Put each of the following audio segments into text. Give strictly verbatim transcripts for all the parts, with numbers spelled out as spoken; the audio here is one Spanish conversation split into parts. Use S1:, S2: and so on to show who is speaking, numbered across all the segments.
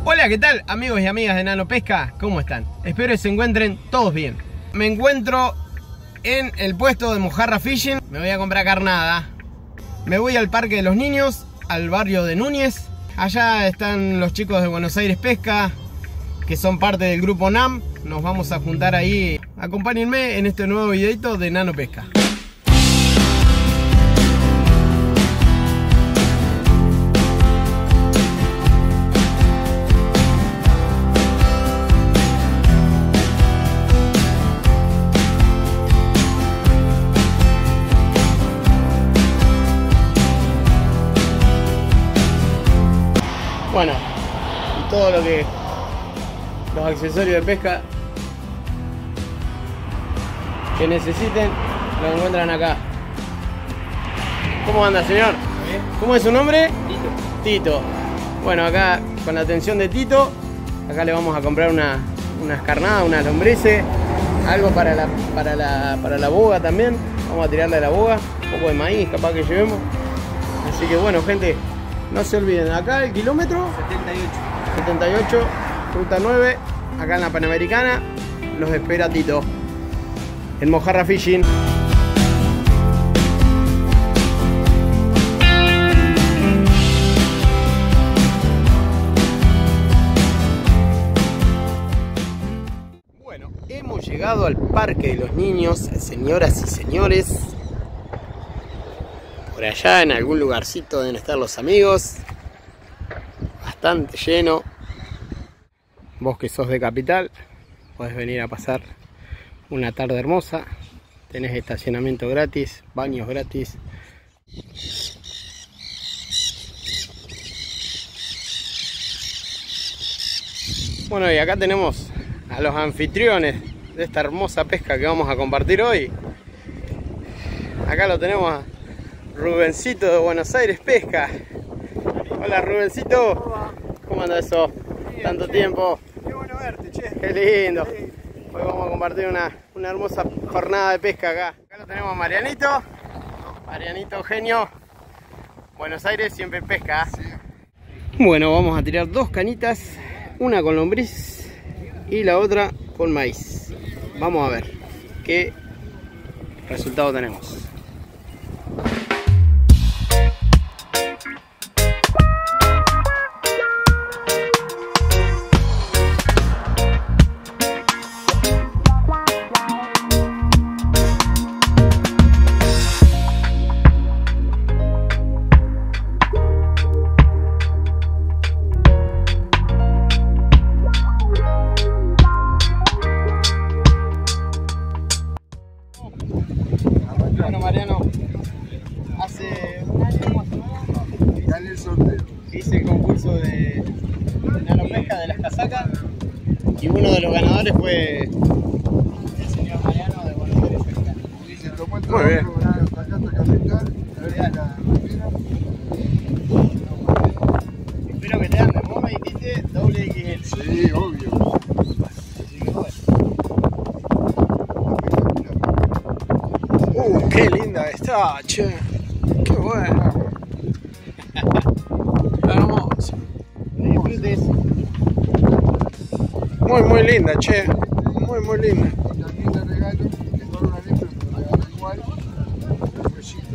S1: Hola, ¿qué tal amigos y amigas de Nano Pesca? ¿Cómo están? Espero que se encuentren todos bien. Me encuentro en el puesto de Mojarra Fishing. Me voy a comprar carnada. Me voy al Parque de los Niños, al barrio de Núñez. Allá están los chicos de Buenos Aires Pesca, que son parte del grupo N A M. Nos vamos a juntar ahí. Acompáñenme en este nuevo videito de Nano Pesca. Bueno, y todo lo que los accesorios de pesca que necesiten lo encuentran acá. ¿Cómo anda, señor? ¿Bien? ¿Cómo es su nombre? Tito. Tito. Bueno, acá con la atención de Tito, acá le vamos a comprar una, unas carnadas, unas lombrices, algo para la, para la, para la boga también. Vamos a tirarle a la boga, un poco de maíz capaz que llevemos. Así que bueno, gente, no se olviden, acá el kilómetro setenta y ocho, setenta y ocho, ruta nueve, acá en la Panamericana, los espera Tito, en Mojarra Fishing. Bueno, hemos llegado al Parque de los Niños, señoras y señores. Por allá en algún lugarcito deben estar los amigos. Bastante lleno. Vos que sos de Capital, podés venir a pasar una tarde hermosa. Tenés estacionamiento gratis, baños gratis. Bueno, y acá tenemos a los anfitriones de esta hermosa pesca que vamos a compartir hoy. Acá lo tenemos a Rubencito de Buenos Aires Pesca. Hola, Rubencito.
S2: Hola.
S1: ¿Cómo anda eso? Bien, tanto che. tiempo.
S2: Qué bueno verte, che.
S1: Qué lindo.
S2: Sí.
S1: Hoy vamos a compartir una, una hermosa jornada de pesca acá. Acá lo tenemos a Marianito. Marianito, genio. Buenos Aires siempre pesca.
S2: Sí.
S1: Bueno, vamos a tirar dos canitas. Una con lombriz y la otra con maíz. Vamos a ver qué resultado tenemos. Bueno, Mariano, hace un año más o menos
S2: Dale el sorteo.
S1: hice el concurso de, de Nano Pesca de las casacas y uno de los ganadores fue el señor Mariano de Buenos Aires Pesca.
S2: Se tomó el
S1: Muy bien.
S2: trabajo de la Sacata Capital. A ver si la máquina.
S1: Espero que te ande. Vos me dijiste doble X L.
S2: Sí, obvio.
S1: Así que bueno.
S2: Uh, qué linda está, che. Qué buena. Hermosa.
S1: Disfrutes.
S2: Muy, muy linda, che. Muy, muy linda. Y también te regalo, que no una vez, pero te lo regalo igual. Un besito.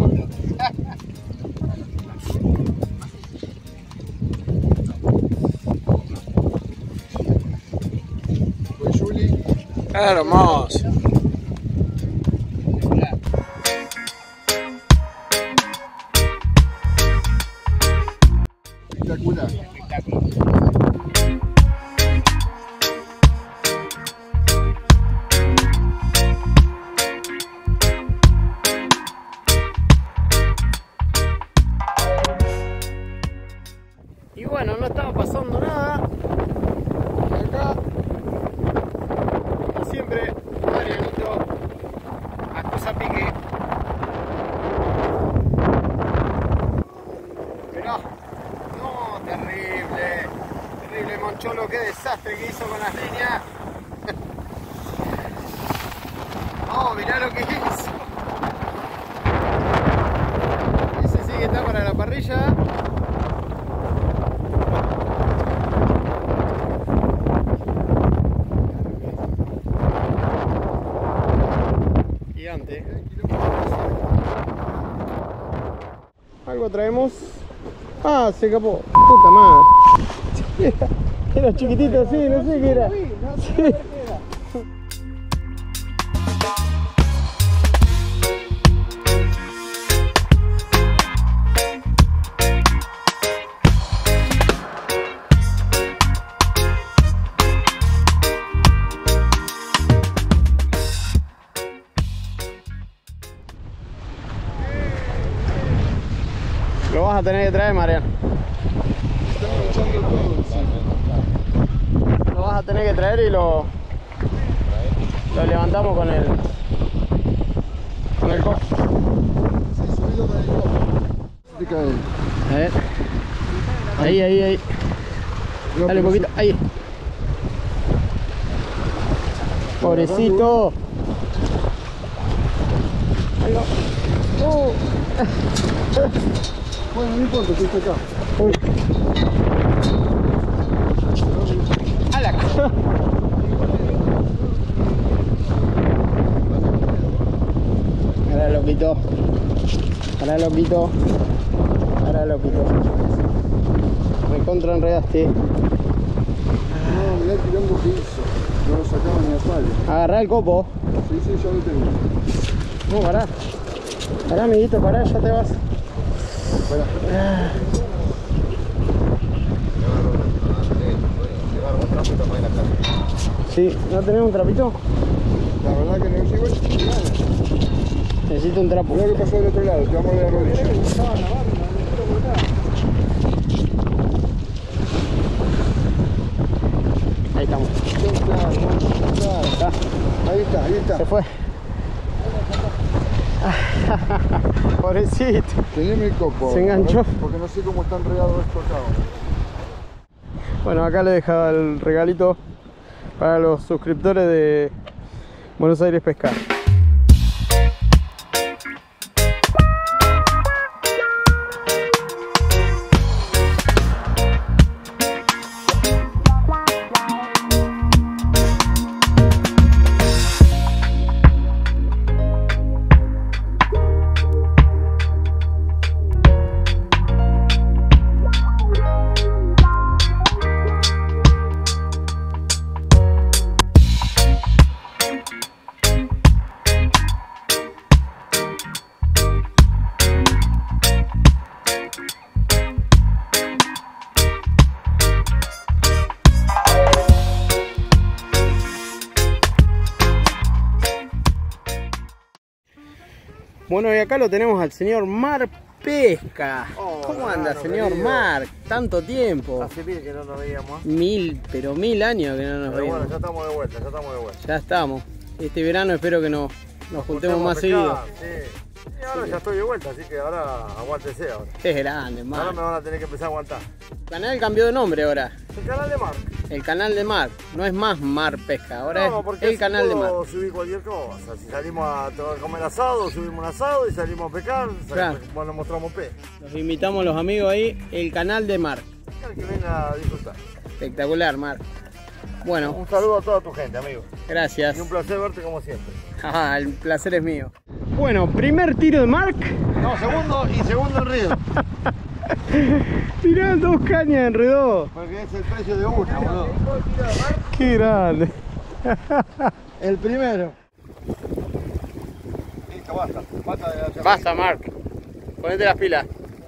S2: Pues Juli. Hermoso. Espectacular.
S1: Y bueno, no estaba pasando nada. Y acá, como siempre, Marianito acusa pique. Pero, no, terrible. Terrible Moncholo, qué desastre que hizo con las líneas. Oh, mirá lo que hizo. Ese sí que está para la parrilla. luego traemos... Ah, se escapó. Puta madre. Era, era chiquitito así, no sé qué era. Sí. Lo vas a tener que traer, Mariano. Lo vas a tener que traer y lo, lo levantamos con el con el coche. A ver. Ahí, ahí, ahí. Dale un poquito. Ahí. Pobrecito. Ahí va. Oh.
S2: Bueno, no importa, estoy acá.
S1: Uy. ¡Hala! Ahora loquito. Ahora loquito. Ahora loquito. Me contra enredaste.
S2: No, mirá el quilombo que hizo. No lo sacaba ni a palo.
S1: Agarrá el copo.
S2: Sí, sí, ya lo tengo.
S1: No, pará. Pará, amiguito, pará, ya te vas.
S2: Espera.
S1: Ah. Sí, ¿no tenemos un trapito?
S2: La verdad que no llego.
S1: Necesito un trapo.
S2: Mirá lo que pasó del otro lado, te vamos a la rodilla.
S1: Ahí estamos.
S2: Claro, claro.
S1: Está.
S2: Ahí está, ahí está.
S1: Se fue. Pobrecito.
S2: Teneme el copo.
S1: Se enganchó.
S2: Porque no sé cómo está enredado esto acá.
S1: Bueno, acá le dejaba el regalito para los suscriptores de Buenos Aires Pescar. Bueno, y acá lo tenemos al señor Marc Pesca.
S3: Oh,
S1: ¿Cómo anda,
S3: hermano
S1: señor
S3: querido?
S1: Marc? Tanto tiempo.
S3: Hace mil que no nos veíamos.
S1: Mil, pero mil años que no nos
S3: Pero
S1: vemos.
S3: bueno, ya estamos de vuelta, ya estamos de vuelta.
S1: Ya estamos. Este verano espero que nos, nos juntemos más
S3: a
S1: seguido.
S3: pescar, sí. Y ahora ya estoy de vuelta, así que ahora aguántese ahora.
S1: Es grande,
S3: Ahora
S1: Marc.
S3: me van a tener que empezar a aguantar.
S1: El canal cambió de nombre ahora.
S3: El canal de Marc.
S1: El canal de Marc. No es más Marc Pesca, ahora
S3: No,
S1: es
S3: porque
S1: el
S3: así
S1: canal de Marc.
S3: puedo subir cualquier cosa. Si salimos a to- comer asado, subimos un asado y salimos a pescar.
S1: Claro.
S3: Bueno, mostramos pez.
S1: Los invitamos los amigos ahí, el canal de Marc.
S3: El que venga a disfrutar.
S1: Espectacular, Marc. Bueno,
S3: Un saludo a toda tu gente, amigo.
S1: gracias.
S3: Y un placer verte como siempre.
S1: Ah, el placer es mío. Bueno, primer tiro de Marc.
S3: No, segundo y segundo enredo.
S1: Mirá, dos cañas enredó.
S3: Porque es el precio de una, boludo.
S1: Qué grande.
S3: El primero. Listo, basta. Basta de la
S1: Basta, Marc. Ponete las pilas.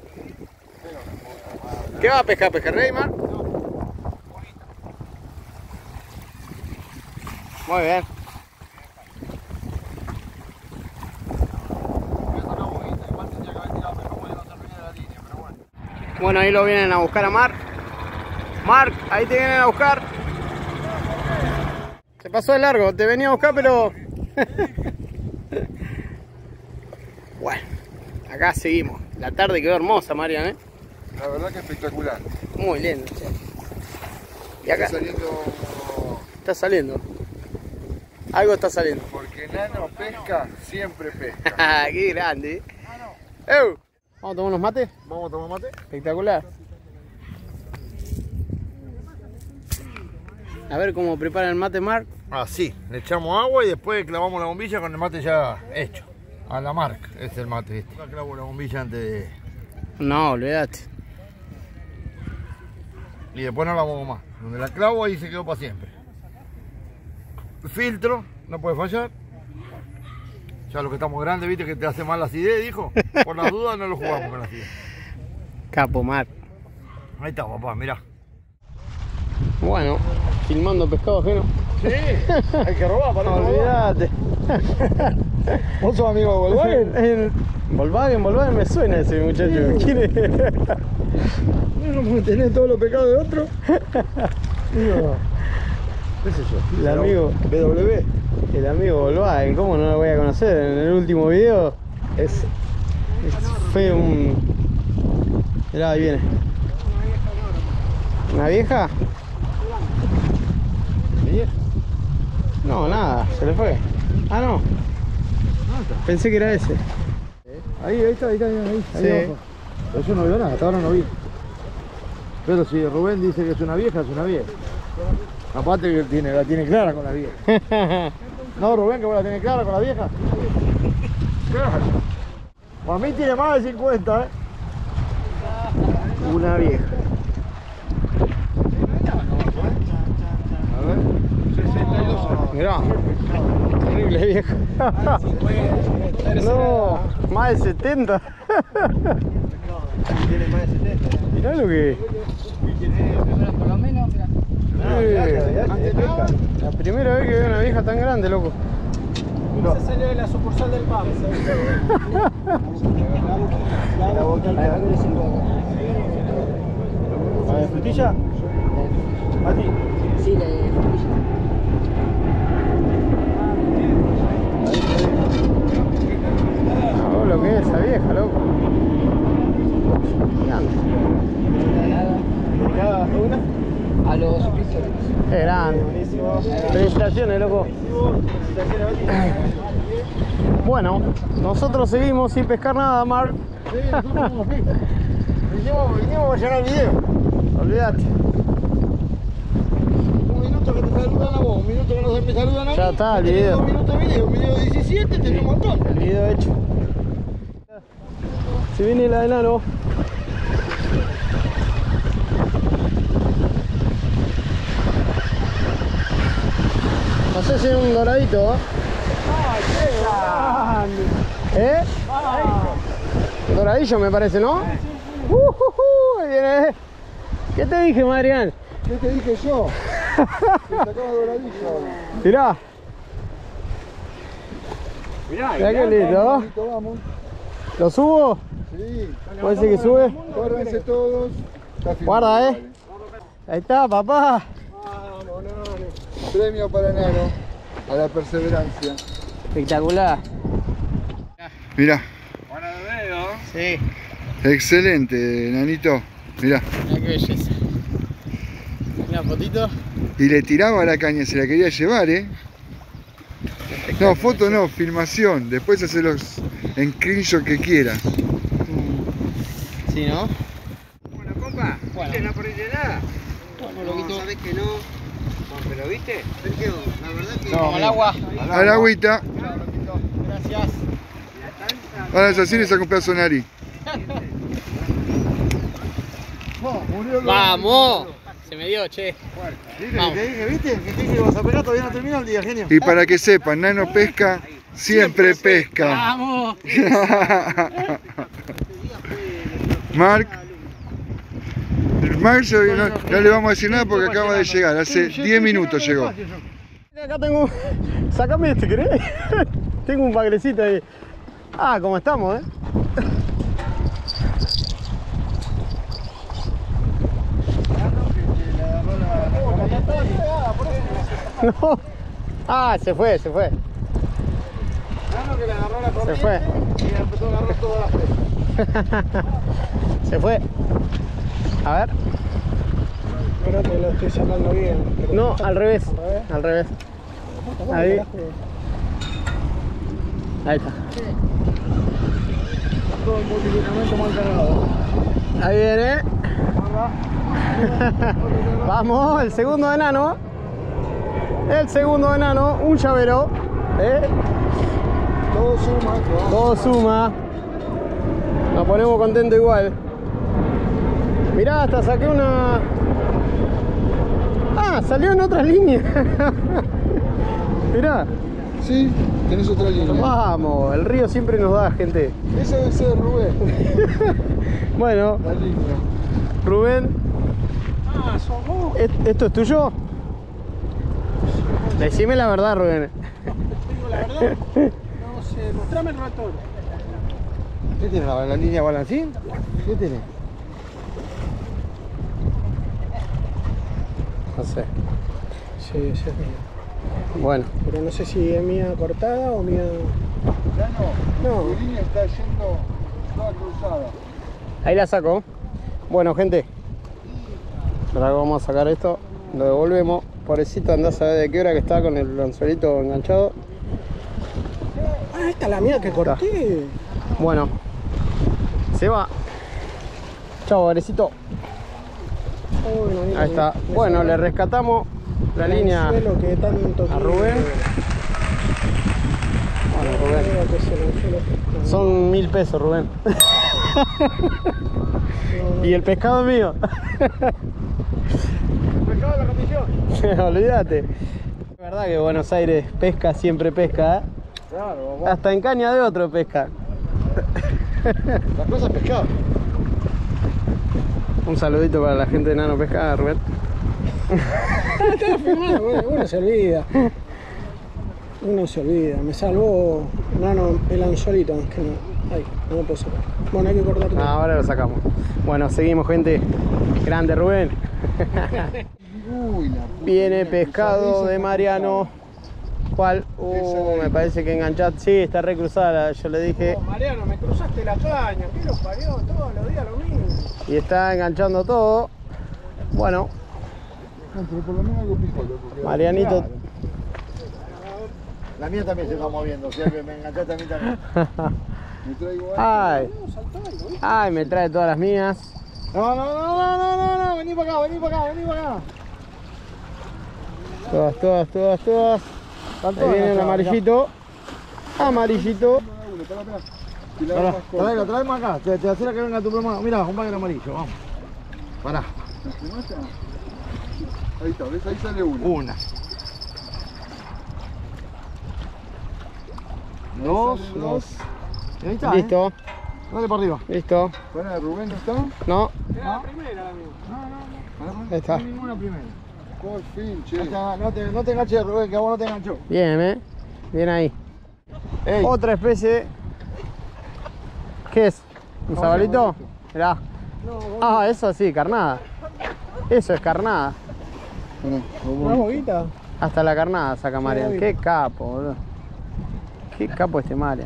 S1: ¿Qué va a pescar, pejerrey, Marc? Muy bien. Bueno, ahí lo vienen a buscar a Marc. Marc, ahí te vienen a buscar. Se pasó de largo, te venía a buscar, pero... Bueno, acá seguimos. La tarde quedó hermosa, Marian, ¿eh?
S2: La verdad que espectacular.
S1: Muy lindo, che. Y acá
S2: Está saliendo.
S1: está saliendo. Algo está saliendo.
S2: Porque Nano pesca, siempre pesca.
S1: Qué grande, ¿eh? ¡Eu! ¿Vamos a tomar unos mates?
S3: Vamos a tomar mate.
S1: Espectacular. A ver cómo prepara el mate, Marc.
S3: Así, le echamos agua y después clavamos la bombilla con el mate ya hecho. A la Marc es el mate, ¿viste? Acá clavo la bombilla antes de,
S1: No, olvídate.
S3: Y después no la muevo más. Donde la clavo ahí se quedó para siempre. Filtro, no puede fallar. Ya los que estamos grandes, viste que te hace mal la acidez, dijo. Por las dudas no lo jugamos con la acidez.
S1: Capo, Mar.
S3: Ahí está, papá, mirá.
S1: Bueno, filmando pescado ajeno.
S3: Sí, hay que robar para
S1: No,
S3: no
S1: olvídate.
S3: ¿Vos sos amigo de Volkswagen?
S1: El- Volkswagen, Volkswagen me suena ese muchacho. ¿Quién es?
S3: ¿No tenés todos los pecados de otro? Digo, ¿qué sé yo?
S1: El amigo.
S3: B W.
S1: El amigo Volkswagen, ¿cómo no lo voy a conocer? En el último video es, es- fue un... Mirá, ahí viene. ¿Una vieja?
S3: ¿Vieja?
S1: No, nada, se le fue. Ah, no. Pensé que era ese.
S3: Ahí, ahí está, ahí está, ahí, ahí,
S1: Sí.
S3: ahí abajo. Pero yo no veo nada, hasta ahora no vi. Pero si Rubén dice que es una vieja, es una vieja. Aparte que tiene, la tiene clara con la vieja. No, Rubén, que vos la tenés clara con la vieja. Claro. Para mí tiene más de cincuenta, ¿eh?
S1: Una vieja.
S3: A ver. sesenta y dos años.
S1: Mirá. Terrible vieja. No, más de setenta.
S3: Tiene más de setenta.
S1: Mirá lo que...
S4: Por lo menos, mira.
S1: Eh, la primera vez que veo una vieja tan grande, loco.
S2: Se salió de la sucursal del P A M.
S3: La boquita. ¿A de frutilla? ¿A ti?
S4: Sí, la de frutilla.
S1: No, lo que es esa vieja, loco. Grande.
S2: ¿Una?
S4: A los suscriptores.
S1: Es grande. Felicitaciones, loco. Bueno, nosotros seguimos sin pescar nada, Mar.
S3: Sí, nosotros como fiscos. Vinimos, vinimos a llenar el video.
S1: Olvídate.
S3: Un minuto que te saludan a vos, un minuto que nos me saludan a mí.
S1: Ya está, el
S3: Tenés
S1: video.
S3: Dos minutos de video, un video de diecisiete, tenés un montón.
S1: El video hecho. Se viene la enano. No sé si es un doradito, ¿eh? ¿Eh? Doradillo me parece, ¿no? Uh, uh, uh, ahí viene. ¿Qué te dije, Marian?
S3: ¿Qué te dije yo? Que sacaba doradillo.
S1: Mirá.
S2: Mirá,
S1: Mirá qué lindo.
S3: Listo, vamos.
S1: ¿Lo subo?
S3: Sí.
S1: ¿Puede ser que sube?
S3: Córrense todos. Está filmado,
S1: Guarda, eh.
S3: vale.
S1: Ahí está, papá.
S3: Premio para Nano a la perseverancia.
S1: Espectacular.
S5: Mirá,
S1: Sí.
S5: excelente, Nanito. Mirá.
S1: Mirá qué belleza. Una fotito.
S5: Y le tiraba la caña, se la quería llevar, ¿eh? No, foto no, filmación. Después hace los screenshots que quiera.
S1: Sí, ¿no?
S2: Bueno, compa, ¿viste? No perdiste nada.
S1: Bueno,
S2: No,
S1: loquito.
S2: sabés que no. No, pero ¿viste? Sergio, la verdad que...
S1: Vamos al agua.
S5: A la agüita.
S1: Gracias.
S5: Ahora así le saca un pedazo de nariz.
S1: ¡Vamos! Se me dio, che.
S3: ¿Viste?
S1: Vamos.
S3: ¿Te dije, viste? Que te dije que vas a pegar, todavía no termina el día, genio.
S5: Y para que sepan, Nano pesca, siempre pesca.
S1: ¡Vamos!
S5: Mark. Mark yo no, no le vamos a decir nada porque acaba de llegar. Hace diez minutos llegó.
S1: Acá tengo... Sacame este, ¿querés? Tengo un bagrecito ahí. Ah, ¿cómo estamos, eh? No. Ah, se fue, se fue. Se fue. Se fue. A ver.
S2: Espérate, lo estoy sacando bien.
S1: No, al revés. Al revés. Ahí. Ahí está.
S3: Todo el multiplicación mal cargado.
S1: Ahí viene. Vamos, el segundo enano. El segundo enano, un llavero. ¿Eh?
S3: Todo suma, todo.
S1: Todo suma. Nos ponemos contentos igual. Mirá, hasta saqué una... Ah, salió en otra línea. Mirá.
S5: Sí, tenés otra línea.
S1: Vamos, el río siempre nos da, gente.
S5: Ese debe ser Rubén.
S1: Bueno,
S5: La línea.
S1: Rubén,
S2: Ah, sos vos.
S1: ¿est- ¿esto es tuyo? Decime la verdad, Rubén.
S2: Te digo la verdad. No sé, mostrame el ratón.
S3: ¿Qué tiene la, la línea balancín? ¿Qué tiene?
S1: No sé.
S2: Sí, ese es mío.
S1: Bueno,
S2: Pero no sé si es mía cortada o mía...
S5: Ya no.
S2: No.
S5: Tu línea está yendo toda cruzada.
S1: ahí la saco. Bueno, gente. Ahora vamos a sacar esto. Lo devolvemos. Pobrecito, andá a saber de qué hora que está con el anzuelito enganchado.
S2: Ah, esta es la mía que corté.
S1: Bueno, se va. Chao, pobrecito.
S2: Uy, no, mira,
S1: Ahí está.
S2: me- me
S1: Bueno,
S2: salió
S1: le rescatamos la
S2: el
S1: línea
S2: anzuelo que tanto
S1: a Rubén. Bueno, Rubén.
S2: Creo que es el anzuelo que-
S1: Son mil pesos, Rubén. Y el pescado es mío.
S3: Pescado de la comisión.
S1: Olvídate. Es verdad que Buenos Aires pesca, siempre pesca, ¿eh?
S3: Claro, vamos.
S1: Hasta en caña de otro pesca.
S3: La cosa es pescado.
S1: Un saludito para la gente de Nano Pesca, Rubén.
S2: Estaba filmando, bueno, uno se olvida. Uno se olvida. Me salvó no, no, el anzuelito. Es que no. Ahí, no lo puedo sacar. Bueno, hay que cortar todo.
S1: Ah, ahora lo sacamos. Bueno, seguimos, gente. Grande, Rubén.
S5: Uy, la puta
S1: Viene
S5: línea
S1: pescado
S5: cruzada,
S1: de
S5: esa
S1: Mariano. ¿Cuál?
S5: Esa
S1: Uh,
S5: de
S1: me
S5: ahí.
S1: parece que enganchaste. Sí, está recruzada. Yo le dije.
S2: Oh, Mariano, me cruzaste la caña. ¿Qué lo parió? Todos los días lo mismo.
S1: Y está enganchando todo. Bueno,
S5: No, pero por lo menos algo picó, loco. que-
S1: Marianito.
S3: La mía también se está moviendo, o sea que me enganchaste a mí también.
S5: Me traigo algo.
S1: Ay, ay, me trae todas las mías.
S3: No, no, no, no, no, no, no, vení para acá, vení para acá, vení para acá.
S1: Todas, todas, todas, todas.
S3: Están
S1: Ahí
S3: todas
S1: viene el
S3: enganchadas,
S1: amarillito. Amarillito.
S5: Uno, pará, pará. Y la
S3: Pará,
S5: hago más corta.
S3: tráelo, tráelo acá, te, te acelera que venga tu hermano. Mira, un bagre amarillo, vamos. Pará.
S5: ¿La fumaste? Ahí está, ¿ves? Ahí sale una.
S3: Una. Dos,
S5: Sale
S3: dos. Y ahí está,
S1: Listo,
S3: ¿eh? Dale para arriba.
S1: listo.
S5: Pará, Rubén, ¿no está?
S1: No,
S2: Era la primera la mía.
S5: Pará, pará.
S1: ahí está.
S3: No hay ninguna primera.
S5: Por fin, che.
S3: No te, no te, no te enganches, Rubén, que a vos no te enganchó.
S1: Bien, eh. Bien ahí.
S3: Ey,
S1: Otra especie. ¿Qué es? ¿Un sabalito? Mirá. Ah, eso sí, carnada. Eso es carnada.
S5: Pará,
S2: ¿Una
S5: vamos.
S2: boguita?
S1: Hasta la carnada saca Marian.
S2: Sí.
S1: Qué capo, boludo. Qué capo este Marian.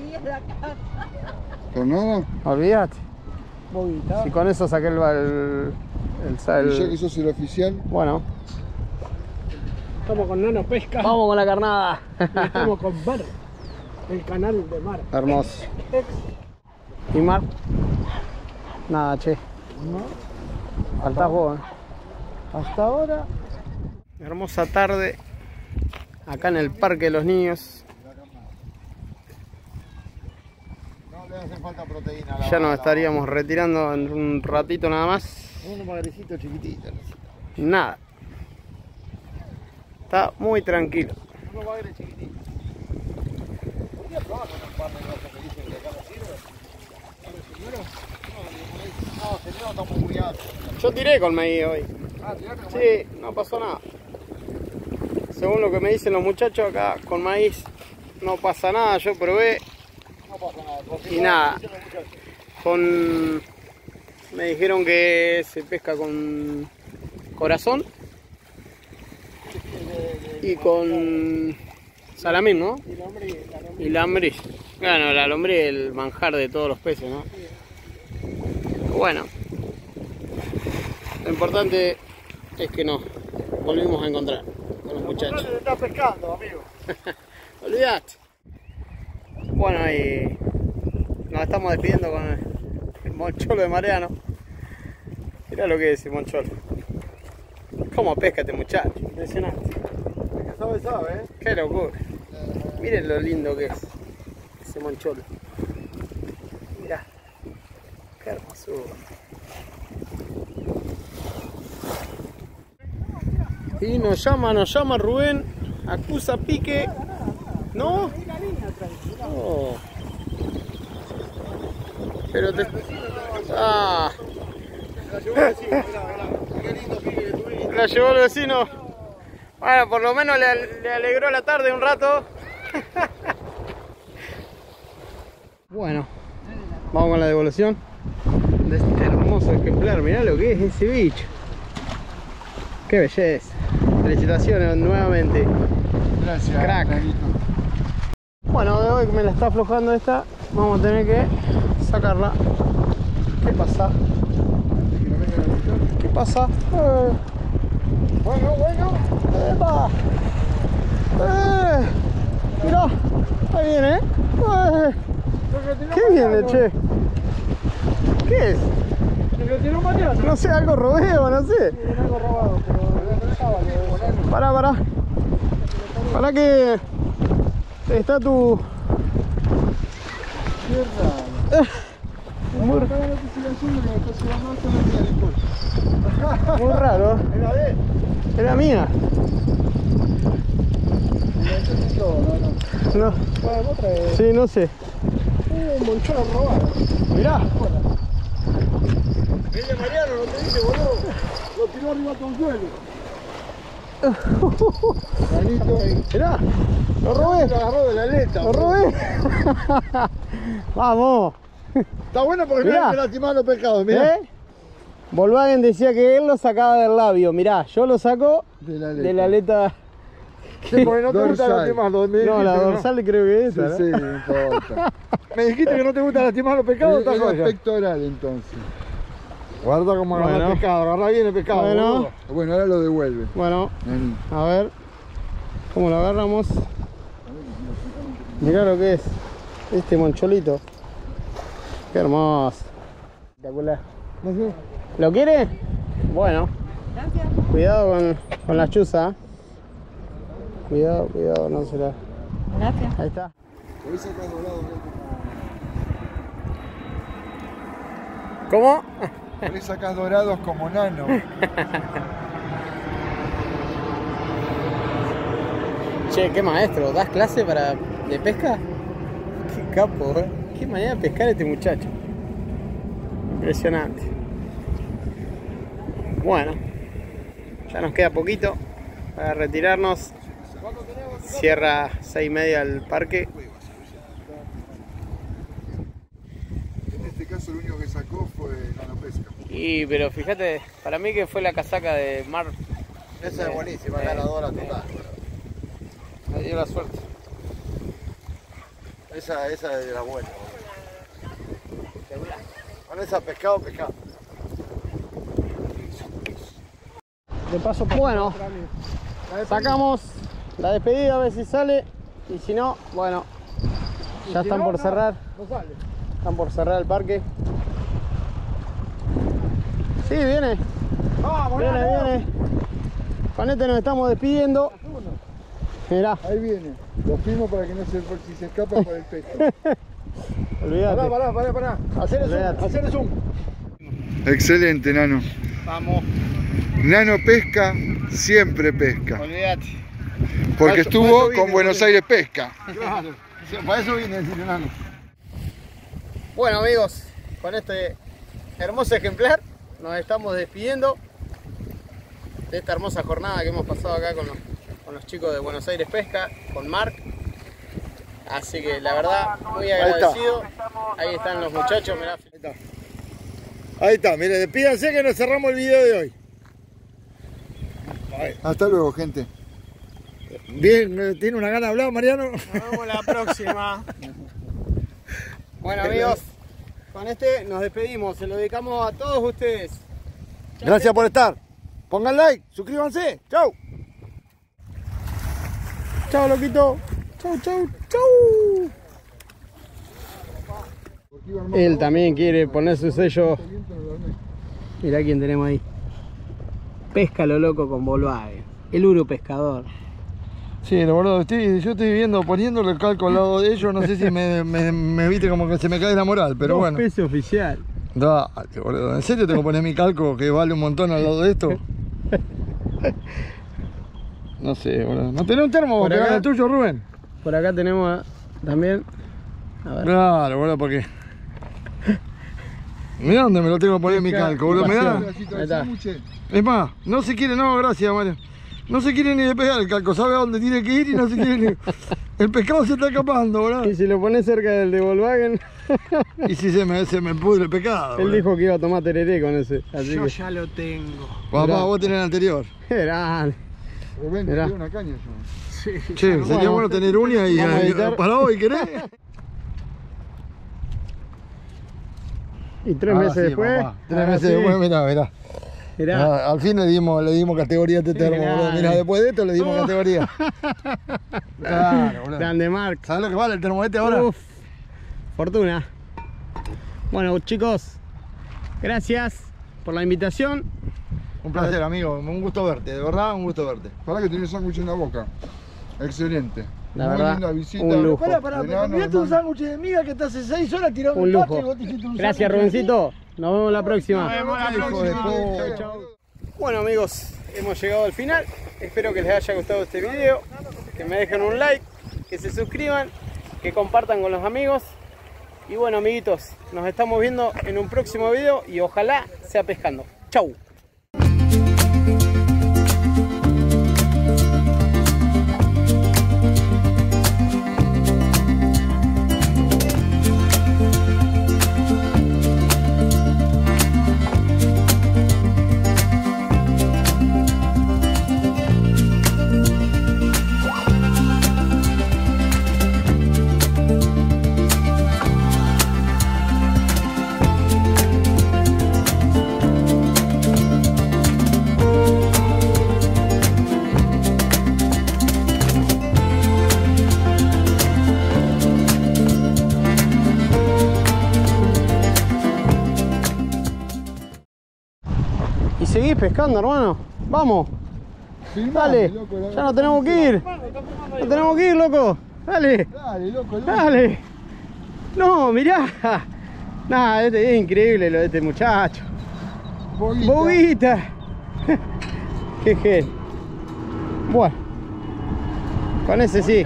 S5: ¿Tornado?
S1: Olvídate.
S2: Boguita.
S1: Si con eso saqué el... el, el, sal-
S5: Y ya que sos el oficial,
S1: Bueno,
S2: Estamos con Nano Pesca.
S1: vamos con la carnada.
S2: Y estamos con Mar. El canal de Mar.
S1: Hermoso. ¿Y Mar? Nada, che. Faltás vos, eh.
S3: hasta ahora.
S1: Hermosa tarde. Acá en el Parque de los Niños.
S3: No le hacen falta proteína. a la
S1: Ya nos
S3: vaca.
S1: estaríamos retirando en un ratito nada más.
S3: Un bagrecito chiquitito.
S1: Nada. Está muy tranquilo.
S3: Unos bagres chiquititos. Un día probá con un par de cosas que dicen que acá no sirve. No, señor, estamos muy altos.
S1: Yo tiré con maíz hoy.
S3: Ah, tiraste como
S1: Sí, no pasó nada. Según lo que me dicen los muchachos acá, con maíz no pasa nada. Yo probé
S3: no pasa nada.
S1: y nada. Con... Me dijeron que se pesca con corazón y con salamín, ¿no?
S2: Y el hombre y la lombriz.
S1: Y la lombriz. Bueno, la lombriz es el manjar de todos los peces, ¿no? Bueno, lo importante es que nos volvimos a encontrar con los muchachos.
S3: te estás pescando, amigo.
S1: Olvidate. Bueno, y nos estamos despidiendo con el, el moncholo de Mariano. Mirá lo que es el moncholo. ¿Cómo pesca este muchacho? Impresionante.
S3: El que sabe, sabe, ¿eh?
S1: Qué locura. Miren lo lindo que es ese moncholo. Mirá. Qué hermosura. Y nos llama, nos llama Rubén. Acusa pique. ¿No? Oh. Pero te... Ah. La llevó el vecino. Bueno, por lo menos le, le alegró la tarde un rato. Bueno, vamos con la devolución de este hermoso ejemplar. Mirá lo que es ese bicho. Qué belleza. Felicitaciones nuevamente.
S5: Gracias,
S1: crack.
S5: Nanito.
S1: Bueno, de hoy me la está aflojando esta. Vamos a tener que sacarla. ¿Qué pasa? ¿Qué pasa? Eh. Bueno, bueno. ¡Epa! Eh. Mirá, ahí viene, ¿eh? Eh. ¿Qué viene, che? ¿Qué es? No sé, algo robeo, no sé.
S2: Algo robado, pero
S1: Pará, pará. Pará que está tu... Muy, muy raro. Era mía. No. Sí, no sé.
S2: un monchón robado.
S1: Mirá.
S3: Ella Mariano, no te dice, boludo. Lo tiró arriba con suelo.
S1: Mirá. Lo robé.
S3: Lo agarró de la aleta.
S1: Lo robé. Vamos.
S3: Está bueno porque
S1: Mirá.
S3: no hay que lastimar los pescados, mirá.
S1: ¿Eh? Volkswagen decía que él lo sacaba del labio. Mirá, yo lo saco
S3: De la aleta.
S1: de la aleta.
S3: Sí, porque no te gusta
S5: Dorsal.
S3: lastimarlos. me
S1: No,
S3: dijiste
S1: la
S3: que
S1: dorsal creo que es
S5: Sí,
S1: esa, ¿no?
S5: sí, no importa.
S3: Me dijiste que no te gusta lastimar los pescados,
S5: Era
S3: está joya.
S5: pectoral entonces.
S3: Guarda cómo agarra
S1: Bueno.
S3: el pescado, agarra bien el pescado.
S1: Bueno.
S3: boludo.
S5: Bueno, ahora lo devuelve.
S1: Bueno,
S5: Nani.
S1: a ver cómo lo agarramos. Mirá lo que es este moncholito. Qué hermoso. Espectacular. ¿Lo quiere? Bueno. Cuidado con, con la chuza. Cuidado, cuidado, no se la...
S6: Gracias.
S1: Ahí está.
S5: Hoy sacas dorado,
S1: ¿Cómo?
S5: hoy sacas dorados como nano.
S1: Che, qué maestro. ¿Das clase para de pesca? Qué capo, ¿eh? Qué manera de pescar este muchacho. Impresionante. Bueno, ya nos queda poquito para retirarnos. Cierra seis y media el parque.
S5: En este caso lo único que sacó fue nano pesca.
S1: Y pero fíjate, para mí que fue la casaca de Mar.
S3: Esa es buenísima, ganadora total.
S1: Me dio la suerte.
S3: Esa, esa es de la buena. Con esa pescado, pescado.
S1: De paso, bueno, sacamos la despedida a ver si sale. Y si no, bueno, ya están por cerrar.
S3: No sale.
S1: Están por cerrar el parque. Sí, viene.
S3: Vamos,
S1: Viene,
S3: nano.
S1: viene. Con este nos estamos despidiendo. Mirá,
S5: Ahí viene. Lo firmo para que no se, por si se escapa por el pecho.
S1: olvídate.
S3: Pará, pará, pará, pará. Hacer el zoom,
S1: Olvídate.
S3: hacer el zoom.
S5: Excelente, nano.
S1: Vamos,
S5: Nano pesca, siempre pesca.
S1: olvídate.
S5: Porque
S3: Para eso-
S5: estuvo
S3: para eso vine,
S5: con Buenos
S3: boludo.
S5: Aires Pesca.
S3: Claro. Sí, para eso vine a decirle nano.
S1: Bueno amigos, con este hermoso ejemplar nos estamos despidiendo de esta hermosa jornada que hemos pasado acá con los, con los chicos de Buenos Aires Pesca, con Marc. Así que la verdad, muy
S3: está.
S1: agradecido. Ahí están los muchachos, mirá.
S3: Ahí está. Ahí está, mire, despídanse que nos cerramos el video de hoy. Ahí.
S5: Hasta luego, gente.
S3: Bien, eh, ¿tiene una gana de hablar, Mariano?
S1: Nos vemos la próxima. Bueno amigos, con este nos despedimos. Se lo dedicamos a todos ustedes. Chau,
S3: Gracias por estar. Pongan like, suscríbanse. Chau.
S1: chau, loquito. Chau, chau, chau. Él también quiere poner su sello. Mirá quién tenemos ahí. Pesca lo loco con Volkswagen. El Uru pescador.
S3: Sí, lo boludo, estoy, yo estoy viendo, poniéndole el calco al lado de ellos, no sé si me, me, me viste como que se me cae la moral, pero
S1: Dos
S3: bueno.
S1: pesos oficial.
S3: Dale, boludo, ¿en serio tengo que poner mi calco que vale un montón al lado de esto? No sé, boludo. ¿No tenés un termo
S1: Por
S3: para pegar
S1: acá.
S3: el tuyo, Rubén?
S1: Por acá tenemos también. A ver.
S3: Claro, boludo, porque. Mirá dónde me lo tengo que poner en mi calco, boludo. Mirá.
S5: Pedacito de
S1: Ahí está.
S5: sándwich.
S3: Es más, no se quiere, no, gracias, Mario. No se quiere ni despegar el calco, sabe a dónde tiene que ir y no se quiere ni. El pescado se está escapando, boludo.
S1: Y si lo pones cerca del de Volkswagen,
S3: Y si se me, se me pudre el pescado.
S1: él
S3: boludo.
S1: dijo que iba a tomar tereré con ese. Así
S2: Yo
S1: que.
S2: ya lo tengo.
S3: Papá,
S1: Mirá.
S3: vos tenés el anterior.
S1: Grande.
S5: Rubén, te
S1: Mirá.
S5: quiero una caña yo.
S2: Sí.
S3: Che,
S1: Bueno,
S3: sería bueno tener uña y
S1: vamos a
S3: eh,
S1: editar.
S3: para hoy, ¿querés?
S1: Y tres
S3: Ah,
S1: meses
S3: sí,
S1: después.
S3: papá. Tres
S1: ahora
S3: meses
S1: sí.
S3: después, mirá, mirá.
S1: Mirá.
S3: Ah, al fin le dimos, le dimos categoría a este termo,
S1: Grande.
S3: boludo. Mirá, después de esto le dimos
S1: Oh.
S3: categoría. Claro, boludo.
S1: Grande Mark.
S3: ¿Sabés lo que vale el termo este ahora?
S1: Uf, fortuna. Bueno, chicos, gracias por la invitación.
S3: Un placer, amigo. Un gusto verte, de verdad, un gusto verte.
S5: Pará que tenés sándwich en la boca. Excelente.
S1: La
S5: Muy
S1: verdad,
S5: linda visita.
S1: un lujo.
S3: Pará, pará,
S5: De
S3: pero
S5: nano,
S3: mirate un
S5: hermano.
S3: sándwich de miga que está hace seis horas tirando
S1: Un
S3: el
S1: lujo.
S3: pato y vos te hiciste un
S1: Gracias,
S3: sándwich así.
S1: Rubensito. Nos vemos la próxima.
S2: Nos vemos la
S5: Hijo de
S2: próxima.
S5: puta.
S1: Chau, chau. Bueno, amigos, hemos llegado al final. Espero que les haya gustado este video, que me dejen un like, que se suscriban, que compartan con los amigos. Y bueno, amiguitos, nos estamos viendo en un próximo video y ojalá sea pescando. Chau. Y seguís pescando, hermano. Vamos.
S5: Filmame,
S1: Dale.
S5: loco, la-
S1: Ya no tenemos que ir. No tenemos que ir, loco. Dale.
S5: Dale, loco, loco.
S1: Dale. No, mirá. Nada, este es increíble lo de este muchacho.
S5: Boguita.
S1: Boguita. Qué gen. Bueno. Con ese sí.
S5: Sí.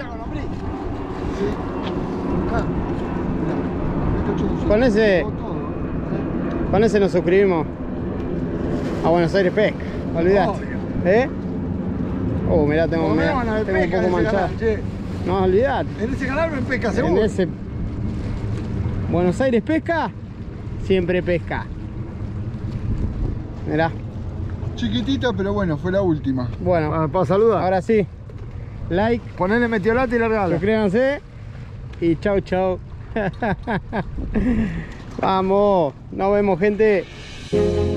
S5: Ah, mirá. Esto yo-
S1: Con ese-
S5: todo, ¿eh?
S1: Con ese nos suscribimos a Buenos Aires Pesca. Olvidate. ¿Eh? Oh, mirá, tengo,
S3: Por lo
S1: mirá,
S3: menos van a ver
S1: tengo un
S3: pesca
S1: poco
S3: en ese
S1: manchado.
S3: canal, che.
S1: No, olvidate.
S3: En ese canal me pesca
S1: En
S3: seguro.
S1: ese Buenos Aires Pesca, siempre pesca. Mirá.
S5: Chiquitita, pero bueno, fue la última.
S1: Bueno,
S3: Ah, para saludar.
S1: ahora sí. Like,
S3: Ponele metiolate y largala.
S1: suscríbanse y chau chau. Vamos, nos vemos, gente.